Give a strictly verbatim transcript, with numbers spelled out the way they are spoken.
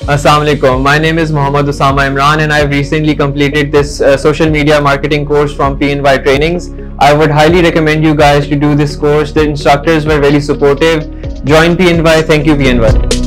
Assalamu alaikum. My name is Mohammad Usama Imran and I have recently completed this uh, social media marketing course from P N Y Trainings. I would highly recommend you guys to do this course. The instructors were really supportive. Join P N Y. Thank you, P N Y.